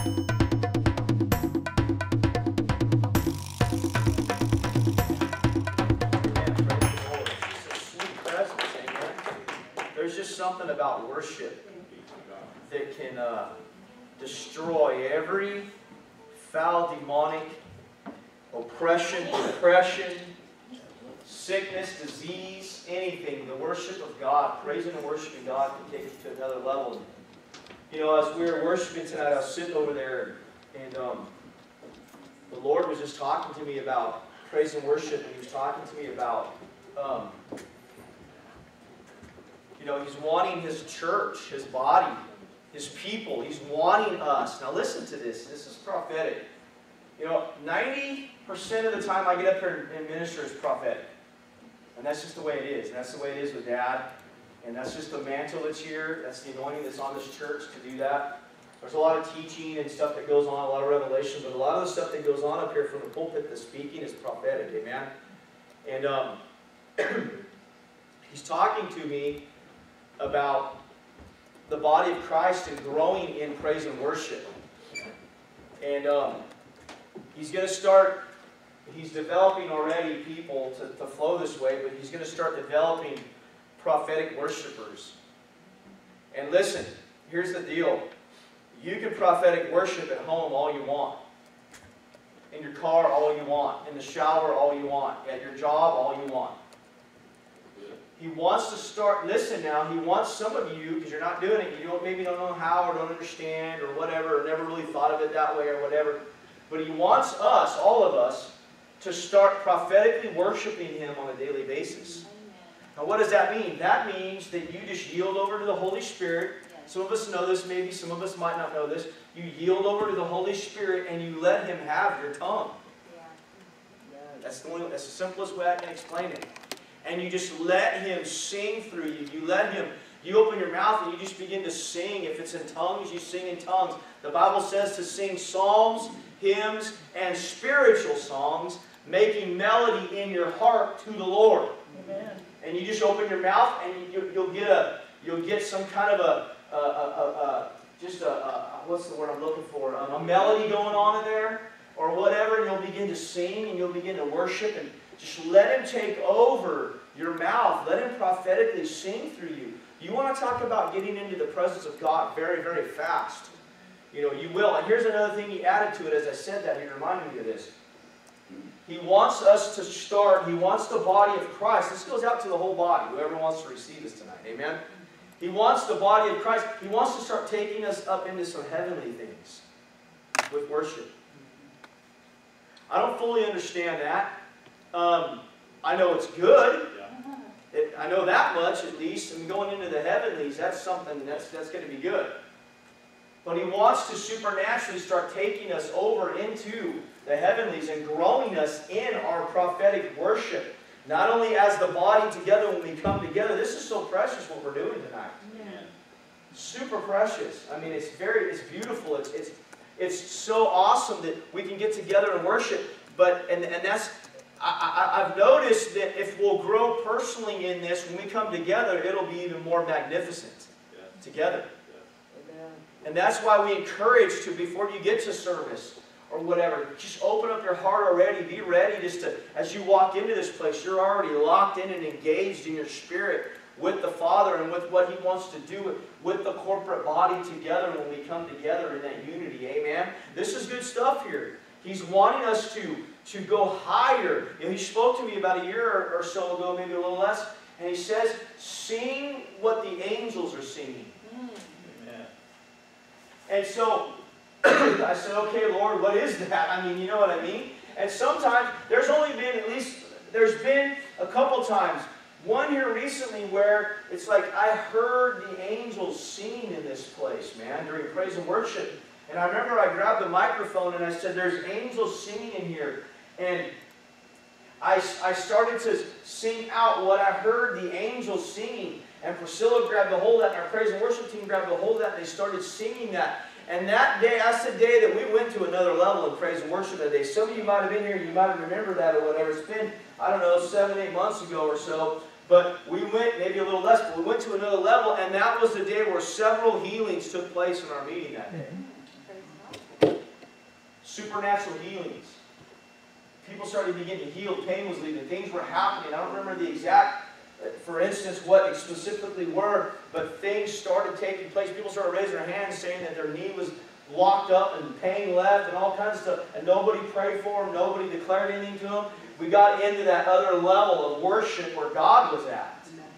There's just something about worship that can destroy every foul, demonic oppression, depression, sickness, disease, anything. The worship of God, praising and worshiping God can take you to another level. You know, as we were worshiping tonight, I was sitting over there, and the Lord was just talking to me about praise and worship, and He was talking to me about you know, He's wanting His church, His body, His people. He's wanting us. Now listen to this. This is prophetic. You know, 90% of the time I get up here and minister is prophetic. And that's just the way it is. And that's the way it is with Dad. And that's just the mantle that's here. That's the anointing that's on this church to do that. There's a lot of teaching and stuff that goes on, a lot of revelation. But a lot of the stuff that goes on up here from the pulpit, the speaking, is prophetic. Amen? And He's talking to me about the body of Christ and growing in praise and worship. And He's going to start, He's developing already people to flow this way, but He's going to start developing prophetic worshipers. And listen, here's the deal. You can prophetic worship at home all you want. In your car all you want. In the shower all you want. At your job all you want. He wants to start, listen now, He wants some of you, because you're not doing it, you maybe don't know how or don't understand or whatever, or never really thought of it that way or whatever. But He wants us, all of us, to start prophetically worshiping Him on a daily basis. Now what does that mean? That means that you just yield over to the Holy Spirit. Some of us know this, maybe some of us might not know this. You yield over to the Holy Spirit and you let Him have your tongue. That's the simplest way I can explain it. And you just let Him sing through you. You open your mouth and you just begin to sing. If it's in tongues, you sing in tongues. The Bible says to sing psalms, hymns, and spiritual songs, making melody in your heart to the Lord. Amen. And you just open your mouth and you'll get some kind of what's the word I'm looking for? A melody going on in there or whatever, and you'll begin to sing and you'll begin to worship, and just let Him take over your mouth. Let Him prophetically sing through you. You want to talk about getting into the presence of God very, very fast. You know, you will. And here's another thing He added to it as I said that. He reminded me of this. He wants us to start, He wants the body of Christ. This goes out to the whole body, whoever wants to receive this tonight. Amen? He wants the body of Christ. He wants to start taking us up into some heavenly things with worship. I don't fully understand that. I know it's good. I know that much at least. And going into the heavenlies, that's something that's going to be good. But He wants to supernaturally start taking us over into the heavenlies and growing us in our prophetic worship. Not only as the body together when we come together. This is so precious what we're doing tonight. Amen. Super precious. I mean, it's beautiful. It's so awesome that we can get together and worship. But and that's I've noticed that if we'll grow personally in this, when we come together, it'll be even more magnificent together. And that's why we encourage to, before you get to service or whatever, just open up your heart already. Be ready just to, as you walk into this place, you're already locked in and engaged in your spirit with the Father and with what He wants to do with the corporate body together when we come together in that unity. Amen? This is good stuff here. He's wanting us to go higher. You know, He spoke to me about a year or so ago, maybe a little less, and He says, sing what the angels are singing. Amen. And so, I said, okay, Lord, what is that? I mean, you know what I mean? And sometimes, there's been a couple times, one here recently where it's like I heard the angels singing in this place, man, during praise and worship. And I remember I grabbed the microphone and I said, there's angels singing in here. And I started to sing out what I heard the angels singing. And Pursell grabbed a hold of that, and our praise and worship team grabbed a hold of that, and they started singing that. And that day, that's the day that we went to another level in praise and worship that day. Some of you might have been here, you might have remembered that or whatever. It's been, I don't know, 7, 8 months ago or so. But we went, maybe a little less, but we went to another level, and that was the day where several healings took place in our meeting that day. Supernatural healings. People started to begin to heal. Pain was leaving. Things were happening. I don't remember the exact, for instance, what they specifically were, but things started taking place. People started raising their hands saying that their knee was locked up and pain left and all kinds of stuff. And nobody prayed for them. Nobody declared anything to them. We got into that other level of worship where God was at.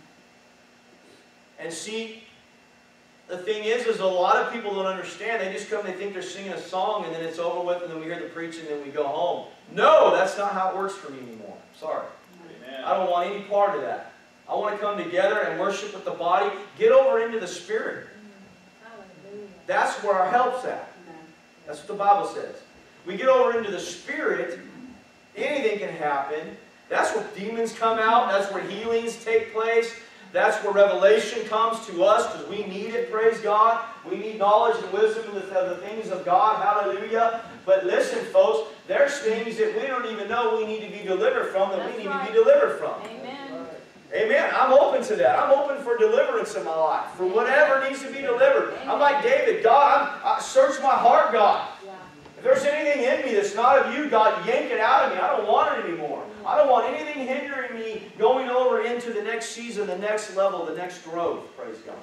And see, the thing is a lot of people don't understand. They just come, they think they're singing a song, and then it's over with, and then we hear the preaching, and then we go home. No, that's not how it works for me anymore. Sorry. Amen. I don't want any part of that. I want to come together and worship with the body. Get over into the Spirit. That's where our help's at. That's what the Bible says. We get over into the Spirit, anything can happen. That's where demons come out. That's where healings take place. That's where revelation comes to us, because we need it, praise God. We need knowledge and wisdom of the things of God, hallelujah. But listen, folks, there's things that we don't even know we need to be delivered from, that we need to be delivered from. Amen. Amen. I'm open to that. I'm open for deliverance in my life, for whatever needs to be delivered. I'm like David, God, I search my heart, God. If there's anything in me that's not of you, God, yank it out of me. I don't want it anymore. I don't want anything hindering me going over into the next season, the next level, the next growth. Praise God.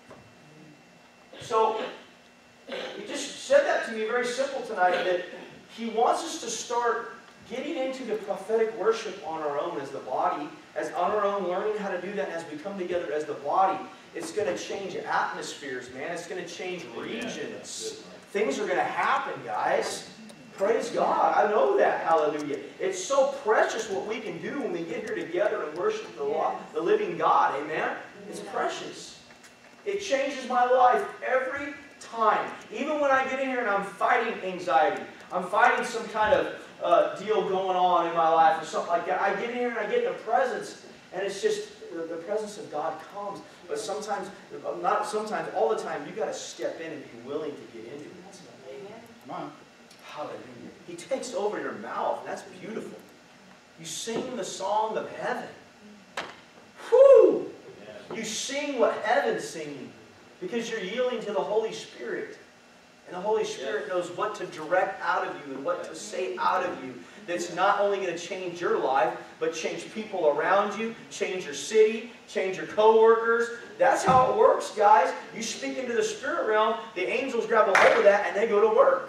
So, he just said that to me very simple tonight, that he wants us to start getting into the prophetic worship on our own as the body, as on our own, learning how to do that as we come together as the body. It's going to change atmospheres, man. It's going to change regions. Things are going to happen, guys. Praise God. I know that. Hallelujah. It's so precious what we can do when we get here together and worship the living God. Amen? It's precious. It changes my life every time. Even when I get in here and I'm fighting anxiety, I'm fighting some kind of deal going on in my life or something like that, I get in here and I get in the presence, and it's just the presence of God comes. But sometimes, not sometimes, all the time, you've got to step in and be willing to get into it. Come on. Hallelujah. He takes over your mouth. That's beautiful. You sing the song of heaven. Whew! You sing what heaven's singing because you're yielding to the Holy Spirit. And the Holy Spirit knows what to direct out of you and what to say out of you. That's not only going to change your life, but change people around you, change your city, change your co-workers. That's how it works, guys. You speak into the spirit realm, the angels grab a hold of that, and they go to work.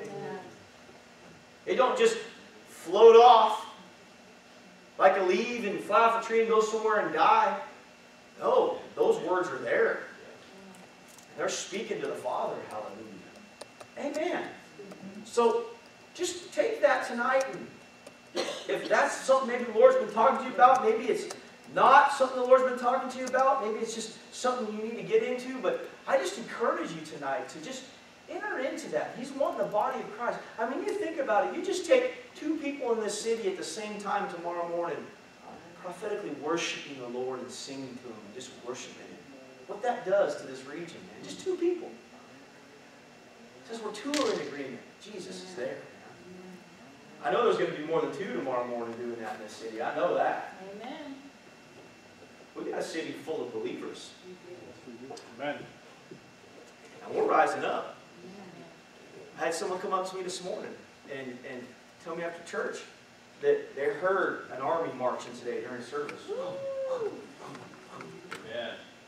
They don't just float off like a leaf and fly off a tree and go somewhere and die. No, those words are there. They're speaking to the Father. Hallelujah. Amen. So, just take that tonight, and if that's something maybe the Lord's been talking to you about, maybe it's not something the Lord's been talking to you about, maybe it's just something you need to get into, but I just encourage you tonight to just enter into that. He's wanting the body of Christ. I mean, you think about it, you just take two people in this city at the same time tomorrow morning, prophetically worshiping the Lord and singing to Him, and just worshiping Him. What that does to this region, man, just two people. It says we're two are in agreement. Jesus is there. I know there's going to be more than two tomorrow morning doing that in this city. I know that. Amen. We've got a city full of believers. Amen. And we're rising up. I had someone come up to me this morning and tell me after church that they heard an army marching today during service. Yeah.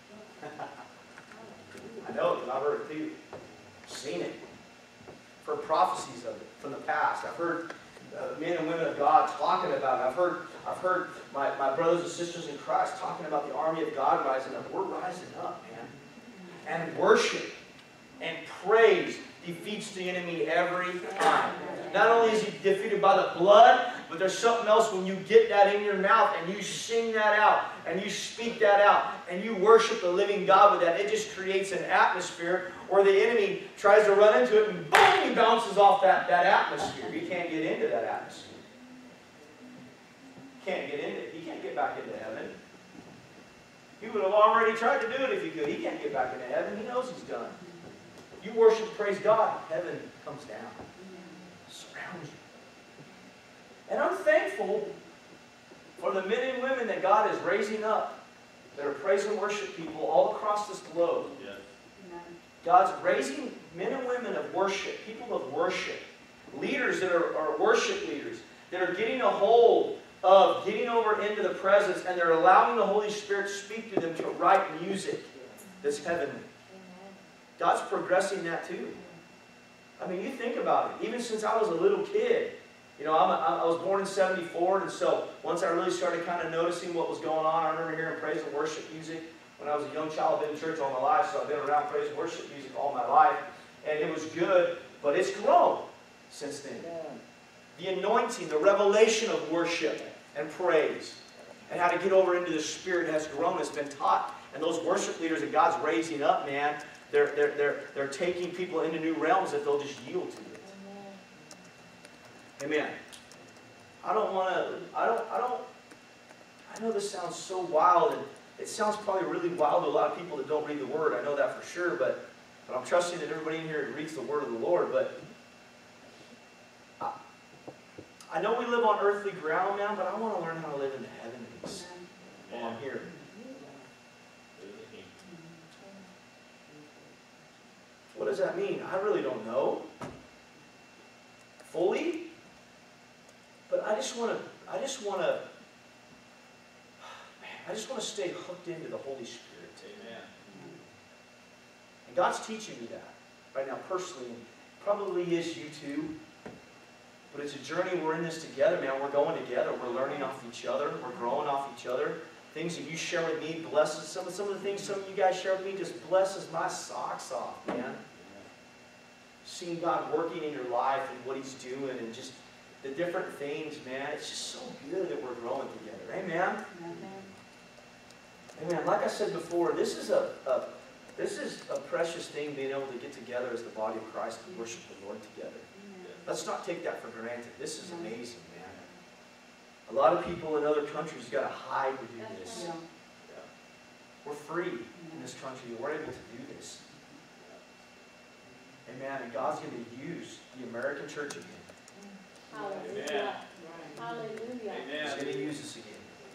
I know it because I've heard it too. Seen it. Heard prophecies of it from the past. I've heard men and women of God talking about it. I've heard my brothers and sisters in Christ talking about the army of God rising up. We're rising up, man. And worship and praise defeats the enemy every time. Not only is he defeated by the blood, but there's something else when you get that in your mouth and you sing that out and you speak that out and you worship the living God with that. It just creates an atmosphere where the enemy tries to run into it and boom, he bounces off that atmosphere. He can't get into that atmosphere. He can't get into it. He can't get back into heaven. He would have already tried to do it if he could. He can't get back into heaven. He knows he's done. You worship, praise God, heaven comes down. Surrounds you. And I'm thankful for the men and women that God is raising up that are praise and worship people all across this globe. Yes. God's raising men and women of worship, people of worship, leaders that are worship leaders, that are getting a hold of getting over into the presence, and they're allowing the Holy Spirit to speak to them to write music that's heavenly. God's progressing that too. I mean, you think about it. Even since I was a little kid, you know, I was born in '74, and so once I really started kind of noticing what was going on, I remember hearing praise and worship music when I was a young child. I've been in church all my life, so I've been around praise and worship music all my life, and it was good, but it's grown since then. The anointing, the revelation of worship and praise, and how to get over into the Spirit has grown. It's been taught, and those worship leaders that God's raising up, man, they're taking people into new realms that they'll just yield to it. Amen. I know this sounds so wild, and it sounds probably really wild to a lot of people that don't read the Word. I know that for sure, but I'm trusting that everybody in here reads the Word of the Lord. But I know we live on earthly ground, man, but I want to learn how to live in the heavenlies while I'm here. What does that mean? I really don't know fully, but I just want to stay hooked into the Holy Spirit. Amen. And God's teaching me that right now personally, and probably is you too. But it's a journey. We're in this together, man. We're going together. We're learning off each other. We're growing off each other. Things that you share with me blesses some of the things some of you guys share with me just blesses my socks off, man. Seeing God working in your life and what He's doing and just the different things, man. It's just so good that we're growing together. Amen. Amen. Like I said before, this is a precious thing, being able to get together as the body of Christ and worship the Lord together. Let's not take that for granted. This is amazing, man. A lot of people in other countries got to hide to do this. We're free in this country. We're able to do this. Amen. And God's going to use the American church again. Hallelujah. Hallelujah. He's going to use us again.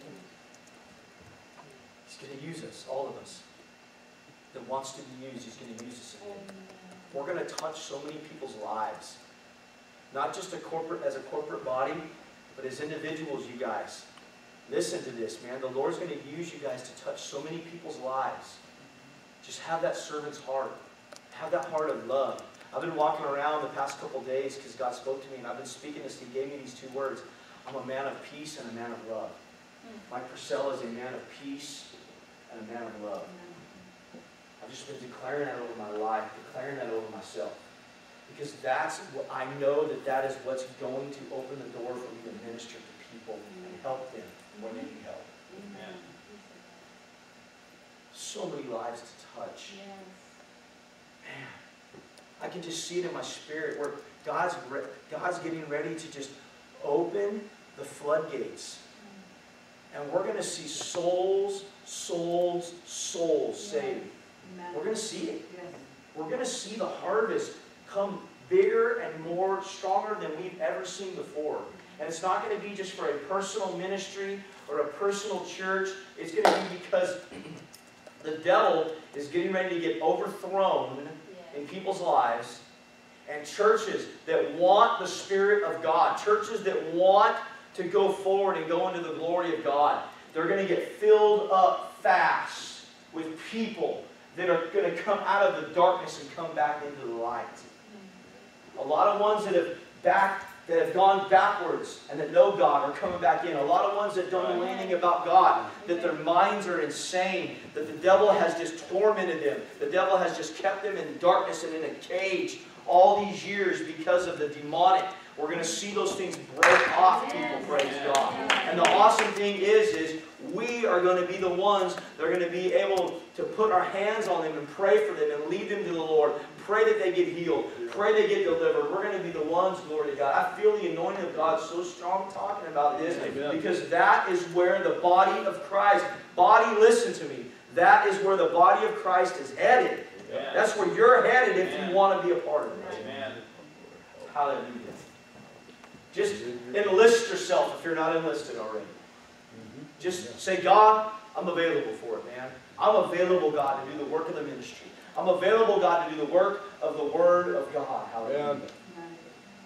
He's going to use us, all of us. That wants to be used, He's going to use us again. We're going to touch so many people's lives. Not just as a corporate body, but as individuals, you guys. Listen to this, man. The Lord's going to use you guys to touch so many people's lives. Just have that servant's heart. Have that heart of love. I've been walking around the past couple days because God spoke to me, and I've been speaking this. He gave me these two words. I'm a man of peace and a man of love. Mike Pursell is a man of peace and a man of love. I've just been declaring that over my life, declaring that over myself. Because that's what I know that is what's going to open the door for me to minister to people and help them when they need help. Amen. So many lives to touch. Man, I can just see it in my spirit where God's getting ready to just open the floodgates. And we're going to see souls saved. We're going to see it. We're going to see the harvest come bigger and more stronger than we've ever seen before. And it's not going to be just for a personal ministry or a personal church. It's going to be because the devil is getting ready to get overthrown in people's lives. And churches that want the Spirit of God, churches that want to go forward and go into the glory of God, they're going to get filled up fast with people that are going to come out of the darkness and come back into the light. A lot of ones that have gone backwards and that know God are coming back in. A lot of ones that don't know anything about God, that their minds are insane, that the devil has just tormented them. The devil has just kept them in darkness and in a cage all these years because of the demonic. We're going to see those things break off people, praise God. And the awesome thing is we are going to be the ones that are going to be able to put our hands on them and pray for them and lead them to the Lord. Pray that they get healed. Pray they get delivered. We're going to be the ones, glory to God. I feel the anointing of God so strong talking about this because that is where the body of Christ, listen to me, that is where the body of Christ is headed. Amen. That's where you're headed if you want to be a part of it. Amen. Hallelujah. Just enlist yourself if you're not enlisted already. Just say, God, I'm available for it, man. I'm available, God, to do the work of the ministry. I'm available, God, to do the work of the Word of God. Hallelujah.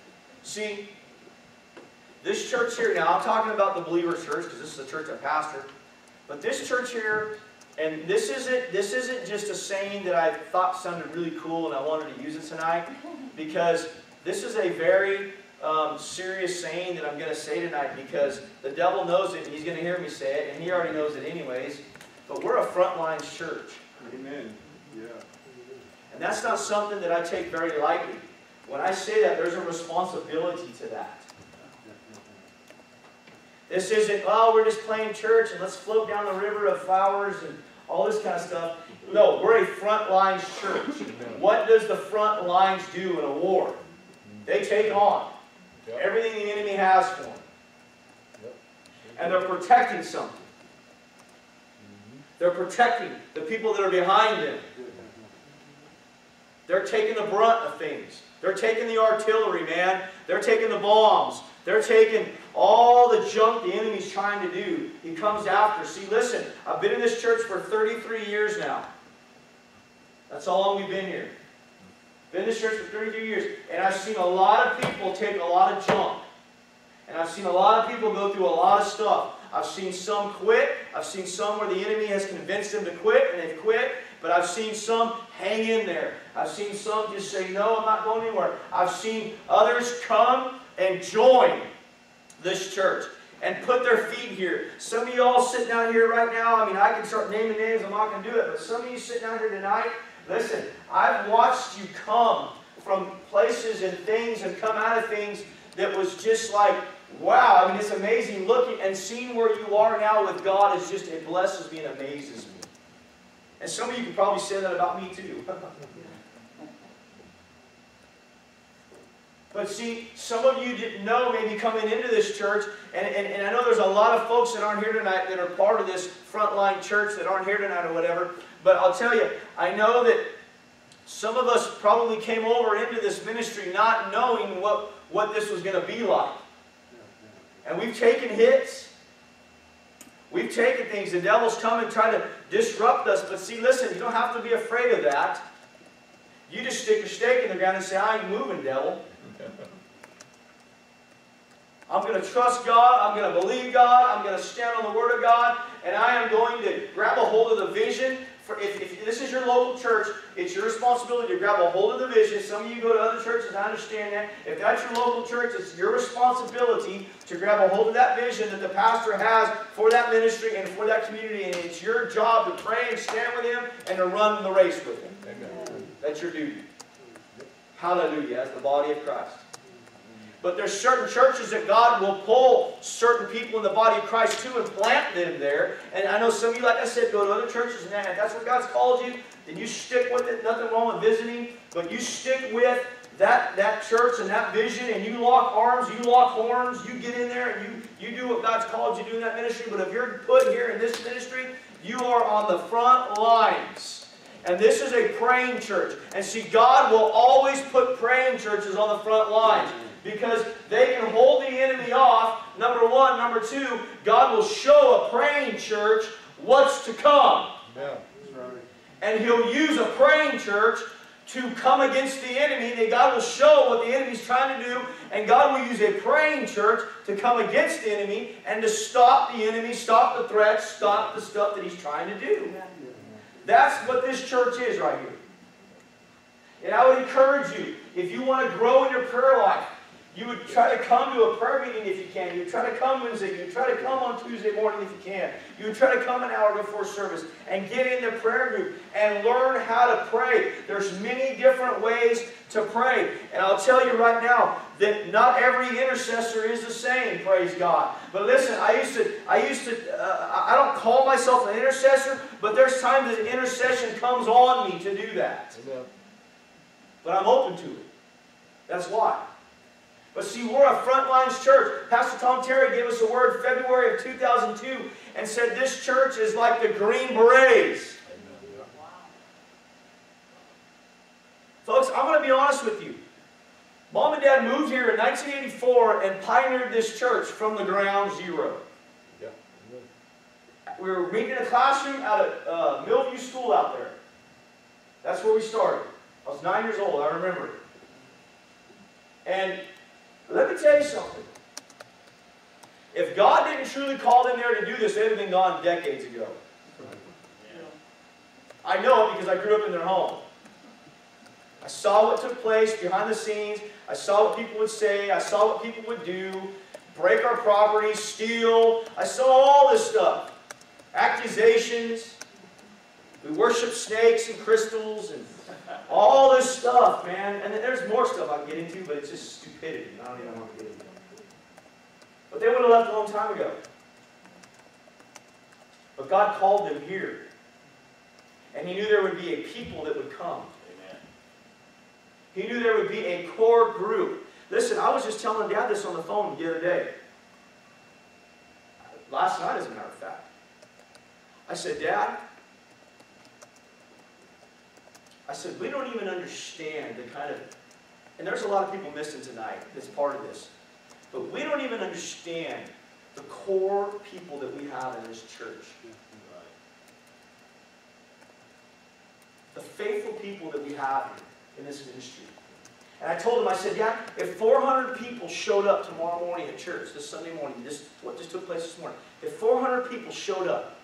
See, this church here, now I'm talking about the believer church because this is the church I pastor. But this church here, and this isn't just a saying that I thought sounded really cool and I wanted to use it tonight, because this is a very serious saying that I'm going to say tonight, because the devil knows it and he's going to hear me say it, and he already knows it anyways. But we're a frontline church. Amen. Yeah. And that's not something that I take very lightly. When I say that, there's a responsibility to that. This isn't, oh, we're just playing church and let's float down the river of flowers and all this kind of stuff. No, we're a front lines church. What does the front lines do in a war? They take on everything the enemy has for them. And they're protecting something. They're protecting the people that are behind them. They're taking the brunt of things. They're taking the artillery, man. They're taking the bombs. They're taking all the junk the enemy's trying to do. He comes after. See, listen, I've been in this church for 33 years now. That's how long we've been here. Been in this church for 33 years. And I've seen a lot of people take a lot of junk. And I've seen a lot of people go through a lot of stuff. I've seen some quit. I've seen some where the enemy has convinced them to quit, and they've quit. But I've seen some hang in there. I've seen some just say, no, I'm not going anywhere. I've seen others come and join this church and put their feet here. Some of you all sitting down here right now, I mean, I can start naming names, I'm not going to do it, but some of you sitting down here tonight, listen, I've watched you come from places and things and come out of things that was just like, wow, I mean, it's amazing looking and seeing where you are now with God is just, it blesses me and amazes me. And some of you can probably say that about me too. But see, some of you didn't know maybe coming into this church, and I know there's a lot of folks that aren't here tonight that are part of this frontline church that aren't here tonight or whatever, but I'll tell you, I know that some of us probably came over into this ministry not knowing what this was going to be like. And we've taken hits. We've taken things. The devil's come and tried to disrupt us. But see, listen, you don't have to be afraid of that. You just stick your stake in the ground and say, I ain't moving, devil. I'm going to trust God. I'm going to believe God. I'm going to stand on the Word of God. And I am going to grab a hold of the vision. If this is your local church, it's your responsibility to grab a hold of the vision. Some of you go to other churches, I understand that. If that's your local church, it's your responsibility to grab a hold of that vision that the pastor has for that ministry and for that community. And it's your job to pray and stand with him and to run the race with him. Amen. That's your duty. Hallelujah, as the body of Christ. But there's certain churches that God will pull certain people in the body of Christ to and plant them there. And I know some of you, like I said, go to other churches, and if that's what God's called you, then you stick with it. Nothing wrong with visiting, but you stick with that church and that vision, and you lock arms, you lock horns, you get in there, and you do what God's called you to do in that ministry. But if you're put here in this ministry, you are on the front lines. And this is a praying church. And see, God will always put praying churches on the front lines, because they can hold the enemy off, number one. Number two, God will show a praying church what's to come. Yeah, that's right. And He'll use a praying church to come against the enemy. And God will show what the enemy's trying to do. And God will use a praying church to come against the enemy and to stop the enemy, stop the threats, stop the stuff that he's trying to do. That's what this church is right here. And I would encourage you, if you want to grow in your prayer life, you would try to come to a prayer meeting if you can. You would try to come Wednesday. You would try to come on Tuesday morning if you can. You would try to come an hour before service and get in the prayer group and learn how to pray. There's many different ways to pray. And I'll tell you right now that not every intercessor is the same, praise God. But listen, I don't call myself an intercessor, but there's times that intercession comes on me to do that. Amen. But I'm open to it. That's why. But see, we're a frontlines church. Pastor Tom Terry gave us a word February of 2002 and said this church is like the Green Berets. Wow. Folks, I'm going to be honest with you. Mom and Dad moved here in 1984 and pioneered this church from the ground zero. Yeah. We were meeting in a classroom out at Millview School out there. That's where we started. I was 9 years old, I remember it. And let me tell you something. If God didn't truly call them there to do this, they'd have been gone decades ago. I know it because I grew up in their home. I saw what took place behind the scenes. I saw what people would say. I saw what people would do. Break our property, steal. I saw all this stuff. Accusations. We worship snakes and crystals and all this stuff, man. And there's more stuff I can get into, but it's just stupidity. I don't even want to get into it. But they would have left a long time ago. But God called them here. And He knew there would be a people that would come. Amen. He knew there would be a core group. Listen, I was just telling Dad this on the phone the other day. Last night, as a matter of fact. I said, Dad, we don't even understand the kind of, and there's a lot of people missing tonight that's part of this, but we don't even understand the core people that we have in this church. The faithful people that we have here in this ministry. And I told him, I said, yeah, if 400 people showed up tomorrow morning at church, this Sunday morning, what just took place this morning, if 400 people showed up,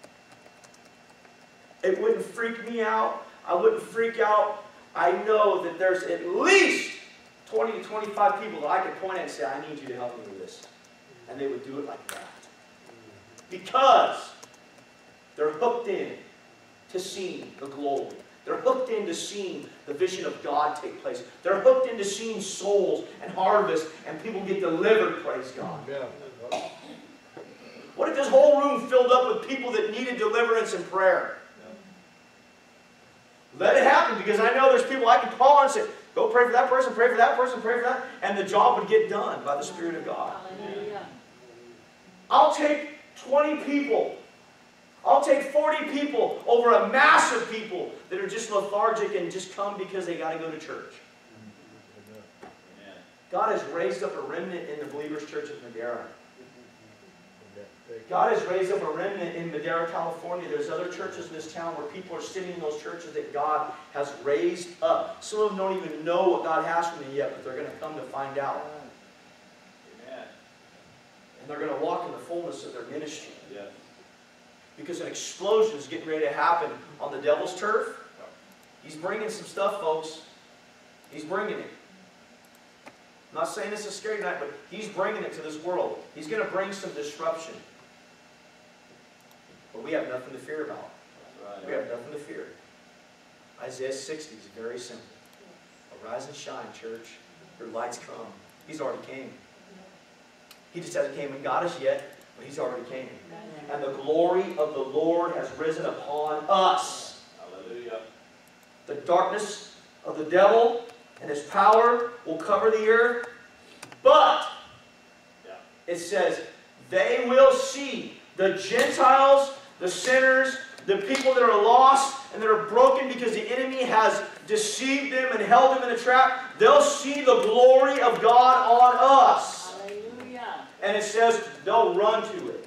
it wouldn't freak me out. I wouldn't freak out. I know that there's at least 20 to 25 people that I could point at and say, I need you to help me with this. And they would do it like that. Because they're hooked in to seeing the glory. They're hooked into seeing the vision of God take place. They're hooked into seeing souls and harvest and people get delivered, praise God. Yeah. What if this whole room filled up with people that needed deliverance and prayer? Let it happen, because I know there's people I can call on and say, go pray for that person, pray for that person, pray for that, and the job would get done by the Spirit of God. Hallelujah. I'll take 20 people. I'll take 40 people over a mass of people that are just lethargic and just come because they got to go to church. Amen. God has raised up a remnant in the Believers Church of Madera. God has raised up a remnant in Madera, California. There's other churches in this town where people are sitting in those churches that God has raised up. Some of them don't even know what God has for them yet, but they're going to come to find out. Amen. And they're going to walk in the fullness of their ministry. Yeah. Because an explosion is getting ready to happen on the devil's turf. He's bringing some stuff, folks. He's bringing it. I'm not saying this is scary tonight, but He's bringing it to this world. He's going to bring some disruption. But we have nothing to fear about. Right. We have nothing to fear. Isaiah 60 is very simple. Arise and shine, church. Your light's come. He's already came. He just hasn't came and got us yet, but He's already came. And the glory of the Lord has risen upon us. Hallelujah. The darkness of the devil and his power will cover the earth. But, it says, they will see the Gentiles, the sinners, the people that are lost and that are broken because the enemy has deceived them and held them in a trap. They'll see the glory of God on us. Hallelujah. And it says they'll run to it.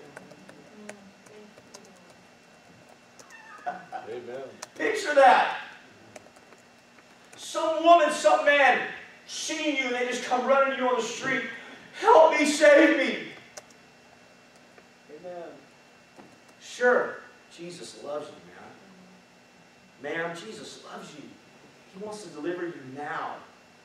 Amen. Picture that. Some woman, some man, seeing you and they just come running to you on the street. Help me, save me. Amen. Sure, Jesus loves you, man. Ma'am, Jesus loves you. He wants to deliver you now.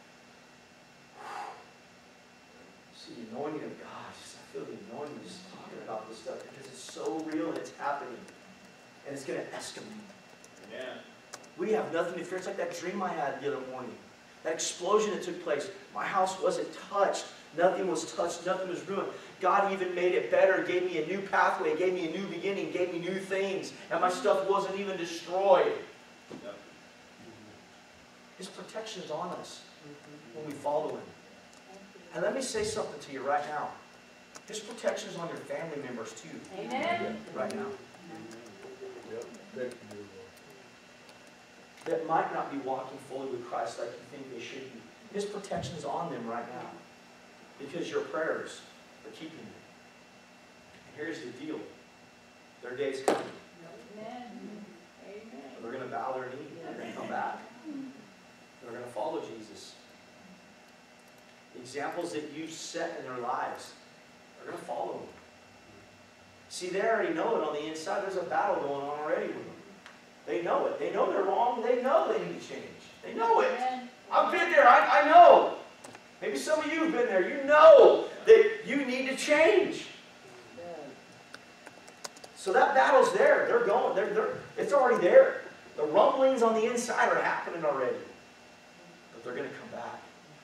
See the anointing of God. I feel the anointing just talking about this stuff because it's so real and it's happening. And it's going to escalate. Amen. We have nothing to fear. It's like that dream I had the other morning. That explosion that took place. My house wasn't touched. Nothing was touched. Nothing was ruined. God even made it better. Gave me a new pathway. Gave me a new beginning. Gave me new things. And my stuff wasn't even destroyed. Yep. His protection is on us when we follow Him. And let me say something to you right now. His protection is on your family members too. Amen. Right now. Yep. Thank you. That might not be walking fully with Christ like you think they should be. His protection is on them right now. Because your prayers are keeping them. And here's the deal. Their day's coming. Amen. They're going to bow their knee. They're going to come back. They're going to follow Jesus. examples that you've set in their lives are going to follow them. See, they already know it on the inside. There's a battle going on already with them. They know it. They know they're wrong. They know they need to change. They know it. I've been there. I know. Maybe some of you have been there. You know that you need to change. So that battle's there. They're going. It's already there. The rumblings on the inside are happening already. But they're going to come back.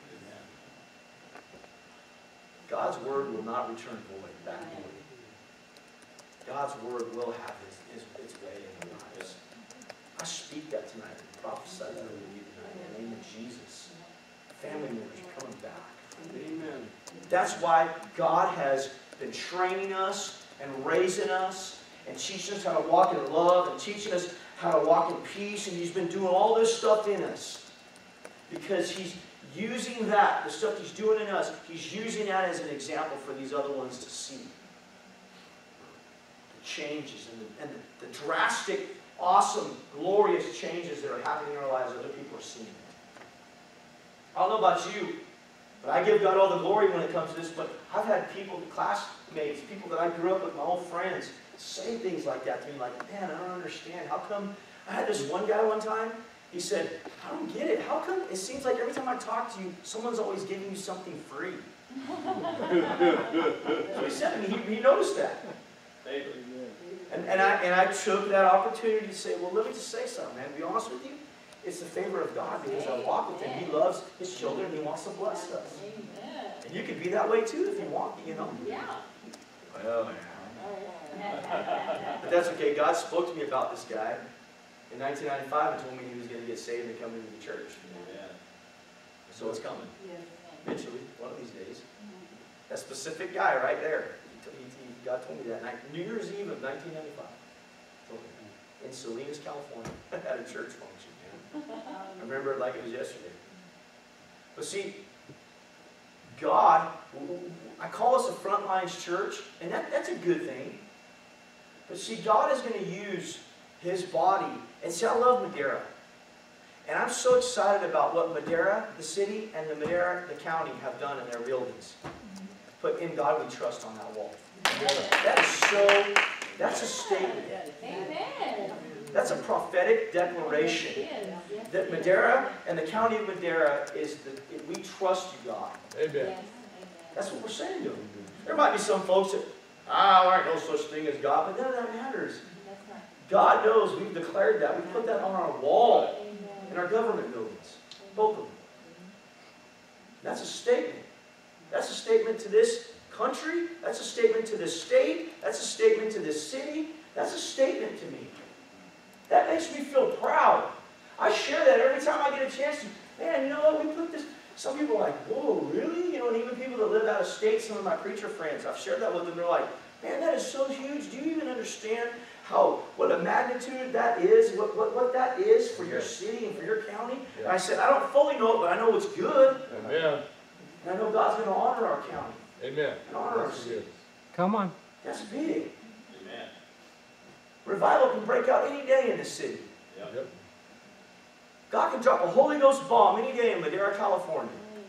God's word will not return void, back void. God's word will have its way in our lives. I speak that tonight. I prophesy that over you tonight in the name of Jesus. Family members are coming back. Amen. That's why God has been training us and raising us and teaching us how to walk in love and teaching us how to walk in peace. And He's been doing all this stuff in us because He's using that, the stuff He's doing in us, He's using that as an example for these other ones to see. The changes and the drastic, awesome, glorious changes that are happening in our lives, other people are seeing it. I don't know about you, but I give God all the glory when it comes to this, but I've had people, classmates, people that I grew up with, my old friends, say things like that to me, like, man, I don't understand. How come? I had this one guy one time, he said, I don't get it. How come it seems like every time I talk to you, someone's always giving you something free? So he said, and he noticed that. And I took that opportunity to say, well, let me just say something, man. To be honest with you, it's the favor of God because I walk with Him. He loves His children. He wants to bless us. And you could be that way too if you want, you know. Yeah. Well, but that's okay. God spoke to me about this guy in 1995 and told me he was going to get saved and come into the church. So it's coming. Eventually, one of these days. That specific guy right there. God told me that night, New Year's Eve of 1995. In Salinas, California, at a church function. I remember it like it was yesterday. But see, God, I call us a frontlines church, and that's a good thing. But see, God is going to use His body. And see, I love Madera. And I'm so excited about what Madera, the city, and the Madera, the county, have done in their buildings. But in God we trust on that wall. That's a statement. Amen. That's a prophetic declaration. That Madera and the county of Madera is we trust you, God. Amen. That's what we're saying to them. There might be some folks that, there ain't no such thing as God, but none of that matters. God knows we've declared that. We put that on our wall in our government buildings. Both of them. That's a statement. That's a statement to this country. That's a statement to this state. That's a statement to this city. That's a statement to me. That makes me feel proud. I share that every time I get a chance to. Man, you know what? We put this. Some people are like, whoa, really? You know, and even people that live out of state, some of my preacher friends, I've shared that with them. They're like, man, that is so huge. Do you even understand what a magnitude that is, what that is for your city and for your county? And I said, I don't fully know it, but I know it's good. Amen. And I know God's going to honor our county. Amen. And honor our city. Come on. That's big. Amen. Revival can break out any day in this city. Yep. God can drop a Holy Ghost bomb any day in Madera, California.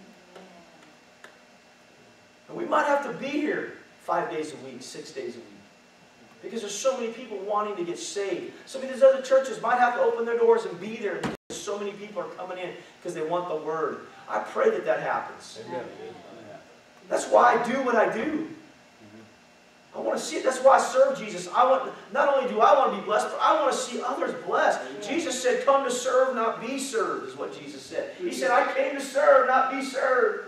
And we might have to be here 5 days a week, 6 days a week. Because there's so many people wanting to get saved. Some of these other churches might have to open their doors and be there because so many people are coming in because they want the Word. I pray that that happens. Amen. That's why I do what I do. I want to see it. That's why I serve Jesus. Not only do I want to be blessed, but I want to see others blessed. Jesus said, come to serve, not be served, is what Jesus said. He said, I came to serve, not be served.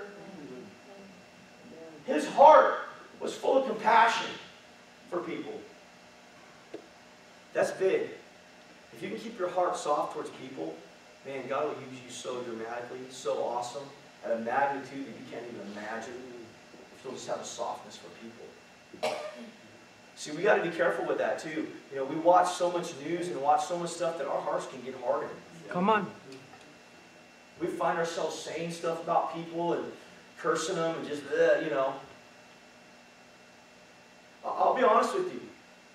His heart was full of compassion for people. That's big. If you can keep your heart soft towards people, man, God will use you so dramatically, so awesome, at a magnitude that you can't even imagine. If you'll just have a softness for people. See, we got to be careful with that too. You know, we watch so much news and watch so much stuff that our hearts can get hardened. Come on. We find ourselves saying stuff about people and cursing them and just, you know. I'll be honest with you.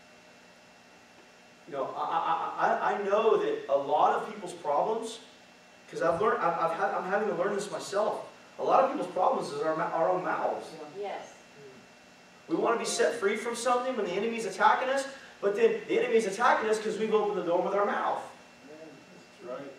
You know, I know that a lot of people's problems, because I'm having to learn this myself. A lot of people's problems is our own mouths. Yes. We want to be set free from something when the enemy's attacking us, but then the enemy's attacking us because we've opened the door with our mouth. That's right.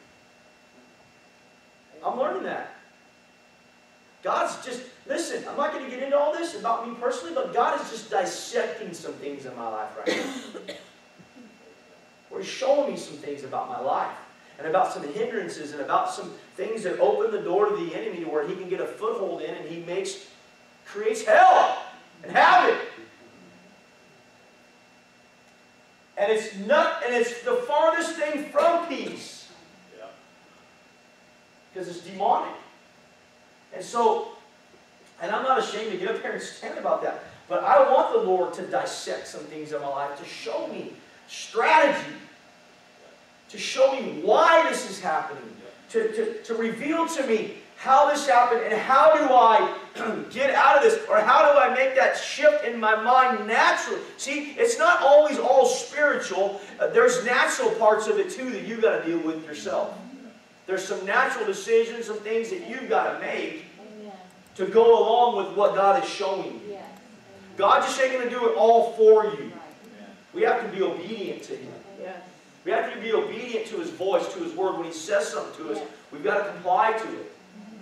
I'm learning that. God's just, listen, I'm not going to get into all this about me personally, but God is just dissecting some things in my life right now. Or He's showing me some things about my life, and about some hindrances, and about some things that open the door to the enemy to where he can get a foothold in, and he creates hell and havoc. And it's the farthest thing from peace. Yeah. Because it's demonic. And so, and I'm not ashamed to get up here and stand about that, but I want the Lord to dissect some things in my life, to show me strategy, to show me why this is happening, to reveal to me how this happened, and how do I get out of this, or how do I make that shift in my mind naturally. See, it's not always all spiritual. There's natural parts of it too that you've got to deal with yourself. There's some natural decisions, some things that you've got to make to go along with what God is showing you. God just ain't going to do it all for you. We have to be obedient to Him. We have to be obedient to His voice, to His word. When He says something to us, we've got to comply to it.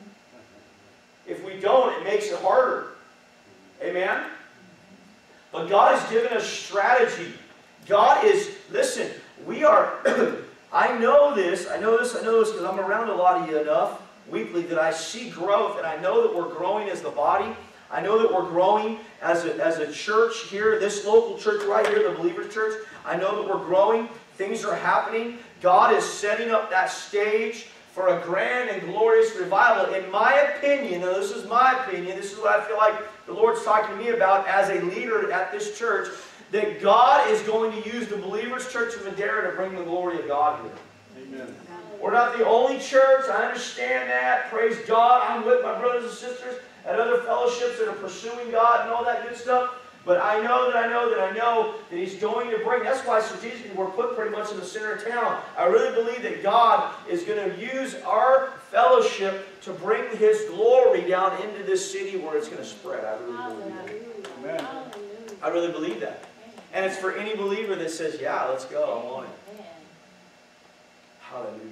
If we don't, it makes it harder. Amen? But God has given us strategy. God is, listen, we are, I know this because I'm around a lot of you enough weekly that I see growth, and I know that we're growing as the body. I know that we're growing as a church here, this local church right here, the Believers Church. I know that we're growing. Things are happening. God is setting up that stage for a grand and glorious revival. In my opinion, now this is my opinion, this is what I feel like the Lord's talking to me about as a leader at this church, that God is going to use the Believers Church of Madera to bring the glory of God here. Amen. We're not the only church. I understand that. Praise God. I'm with my brothers and sisters at other fellowships that are pursuing God and all that good stuff. But I know that He's going to bring. That's why strategically we're put pretty much in the center of town. I really believe that God is going to use our fellowship to bring His glory down into this city where it's going to spread. I really believe that. Amen. I really believe that. And it's for any believer that says, yeah, let's go. I want it. Hallelujah.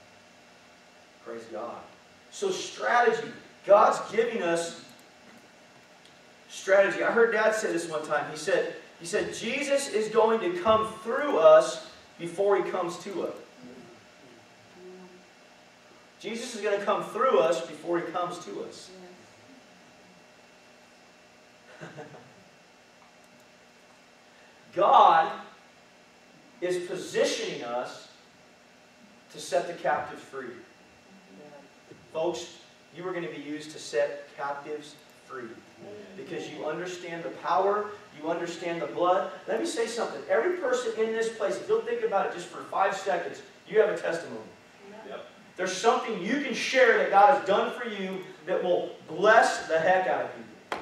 Praise God. So strategy. God's giving us strategy. I heard Dad say this one time. He said, Jesus is going to come through us before He comes to us. Jesus is going to come through us before He comes to us. God is positioning us to set the captives free. Folks, you are going to be used to set captives free. Because you understand the power, you understand the blood. Let me say something. Every person in this place, if you'll think about it just for 5 seconds, you have a testimony. Yep. There's something you can share that God has done for you that will bless the heck out of you.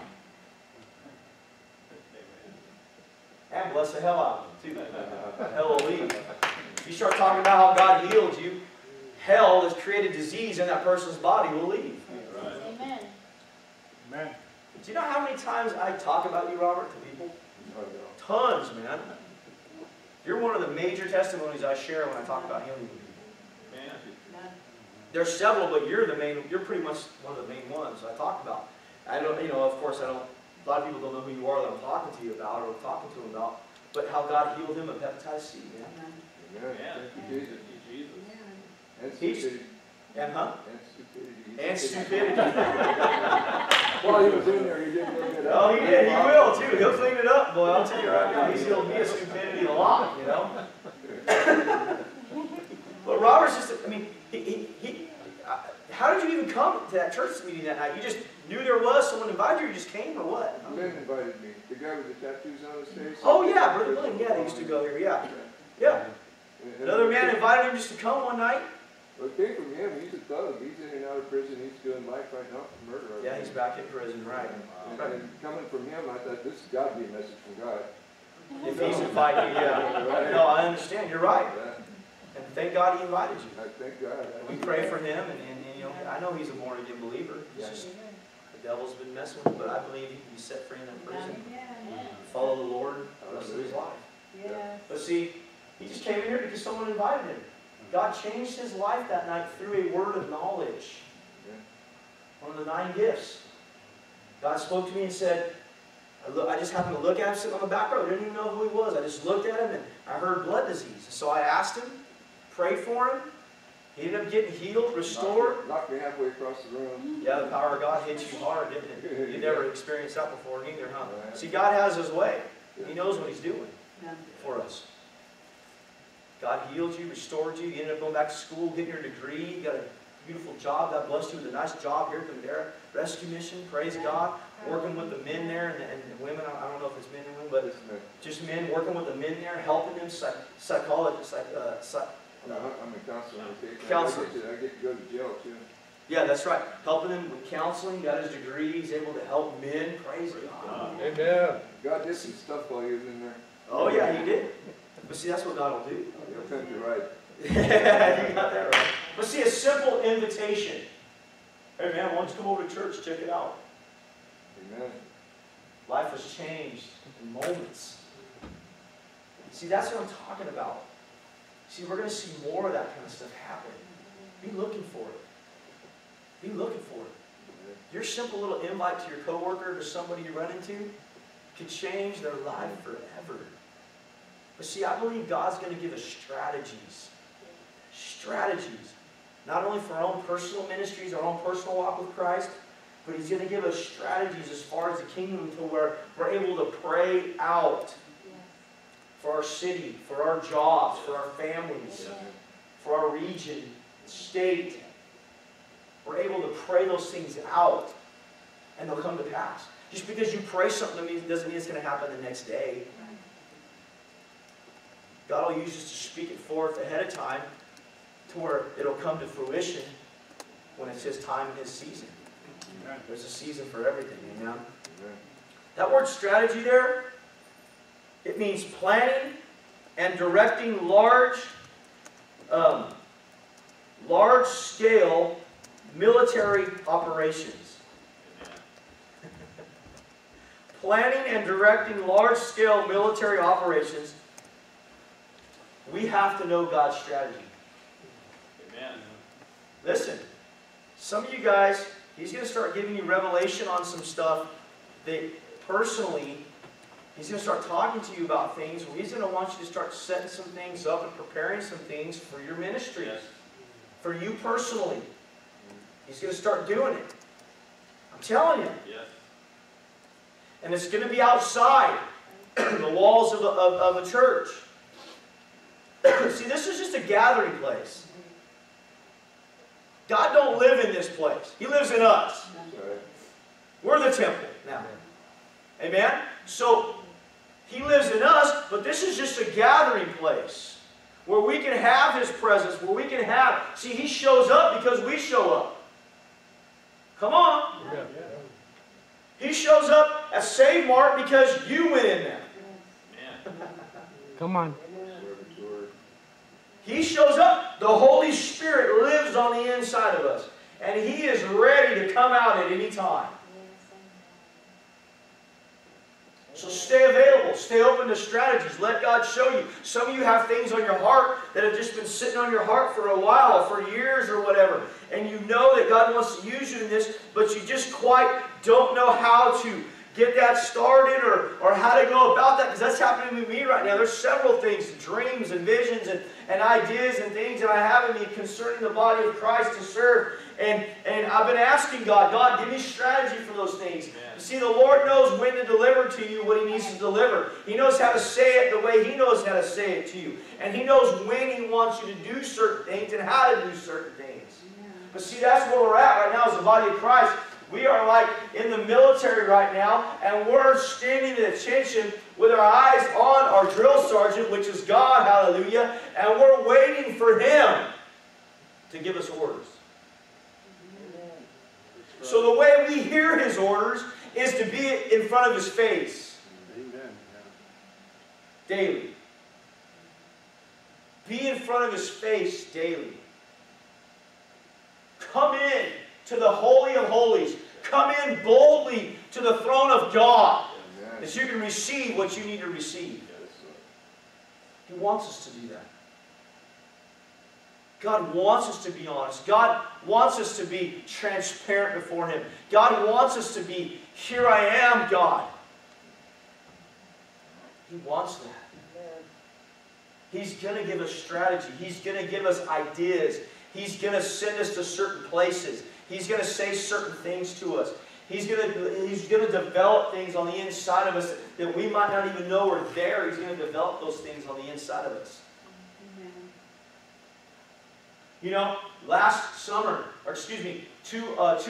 And bless the hell out of them, too. Hell will leave. You start talking about how God healed you, hell has created disease in that person's body will leave. Right. Amen. Amen. Do you know how many times I talk about you, Robert, to people? Tons, man. You're one of the major testimonies I share when I talk about healing with people. Man. There's several, but you're pretty much one of the main ones I talk about. I don't, of course, a lot of people don't know who you are that I'm talking to you about or talking to them about, but how God healed him of hepatitis C, man. Amen. Thank you, Jesus. And He's- stupidity. And huh? And stupidity. And stupidity. While he was in there, he did clean it up. Oh, he did. He will, too. He'll clean it up, boy. I'll tell you right now. He's healed me of stupidity a lot, But Robert's just, how did you even come to that church meeting that night? You just knew there was, someone invited you, or you just came, or what? Glenn invited me. The guy with the tattoos on his face. Oh, yeah, Brother Glenn. Yeah, they used to go here, yeah. Yeah. Another man invited him just to come one night. Well, it came from him. He's a thug. He's in and out of prison. He's doing life right now for murder. Yeah, he's back in prison, right. And coming from him, I thought, this has got to be a message from God. If he's invited you, yeah. No, I understand. You're right. And thank God he invited you. I thank God. We pray for him, and I know he's a born-again believer. He's just, the devil's been messing with him, but I believe he can be set free in that prison. Follow the Lord the rest of his life. Yes. But see, he just came in here because someone invited him. God changed his life that night through a word of knowledge. One of the 9 gifts. God spoke to me and said, I just happened to look at him sitting on the back row. I didn't even know who he was. I just looked at him and I heard blood disease. So I asked him, prayed for him. He ended up getting healed, restored. Knocked me halfway across the room. Yeah, the power of God hits you hard, didn't it? You never experienced that before neither, huh? See, God has his way. He knows what he's doing for us. God healed you, restored you. You ended up going back to school, getting your degree. You got a beautiful job. God blessed you with a nice job here at the Madera Rescue Mission. Praise God. Working with the men there and the women. I don't know if it's men and women, but just men. Working with the men there, helping them. Psychologists. I'm a counselor. Counselor. I get to go to jail too. Yeah, that's right. Helping them with counseling. Got his degree. He's able to help men. Praise God. Amen. God did some stuff while he was in there. Oh yeah, he did. But see, that's what God will do. You'll come to right. Yeah, you got that right. But see, a simple invitation. Hey man, why don't you come over to church, check it out. Amen. Life was changed in moments. See, that's what I'm talking about. See, we're going to see more of that kind of stuff happen. Be looking for it. Be looking for it. Your simple little invite to your coworker, to somebody you run into, could change their life forever. But see, I believe God's going to give us strategies. Strategies. Not only for our own personal ministries, our own personal walk with Christ, but He's going to give us strategies as far as the kingdom to where we're able to pray out for our city, for our jobs, for our families, for our region, state. We're able to pray those things out, and they'll come to pass. Just because you pray something doesn't mean it's going to happen the next day. God will use us to speak it forth ahead of time to where it'll come to fruition when it's His time and His season. There's a season for everything, amen? That word strategy there, it means planning and directing large-scale military operations. Planning and directing large-scale military operations. We have to know God's strategy. Amen. Listen, some of you guys, He's going to start giving you revelation on some stuff that personally, He's going to start talking to you about things where He's going to want you to start setting some things up and preparing some things for your ministry. Yes. For you personally. He's going to start doing it. I'm telling you. Yes. And it's going to be outside the walls of a church. See, this is just a gathering place. God don't live in this place. He lives in us. We're the temple now. Amen? So, He lives in us, but this is just a gathering place where we can have His presence, where we can have... See, He shows up because we show up. Come on. Yeah. He shows up at Save Mart because you went in there. Come on. He shows up. The Holy Spirit lives on the inside of us. And He is ready to come out at any time. So stay available. Stay open to strategies. Let God show you. Some of you have things on your heart that have just been sitting on your heart for a while, for years or whatever. And you know that God wants to use you in this, but you just quite don't know how to get that started or how to go about that, because that's happening to me right now. There's several things, dreams and visions and ideas and things that I have in me concerning the body of Christ to serve. And I've been asking God, God, give me strategy for those things. You see, the Lord knows when to deliver to you what He needs to deliver. He knows how to say it the way He knows how to say it to you. And He knows when He wants you to do certain things and how to do certain things. But see, that's where we're at right now as the body of Christ. We are like in the military right now, and we're standing at attention with our eyes on our drill sergeant, which is God, hallelujah, and we're waiting for Him to give us orders. So the way we hear His orders is to be in front of His face. Amen. Daily. Be in front of His face daily. come in to the Holy of Holies. Come in boldly to the throne of God, that you can receive what you need to receive. He wants us to do that. God wants us to be honest. God wants us to be transparent before Him. God wants us to be, here I am, God. He wants that. He's going to give us strategy. He's going to give us ideas. He's going to send us to certain places. He's going to say certain things to us. He's going to develop things on the inside of us that we might not even know are there. He's going to develop those things on the inside of us. You know, last summer, or excuse me, two